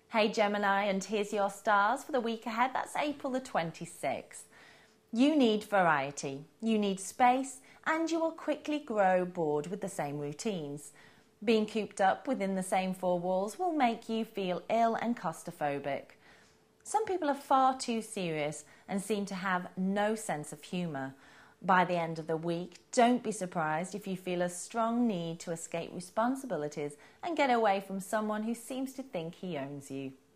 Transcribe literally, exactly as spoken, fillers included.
Hey Gemini, and here's your stars for the week ahead. That's April the twenty-sixth. You need variety, you need space, and you will quickly grow bored with the same routines. Being cooped up within the same four walls will make you feel ill and claustrophobic. Some people are far too serious and seem to have no sense of humour. By the end of the week, don't be surprised if you feel a strong need to escape responsibilities and get away from someone who seems to think he owns you.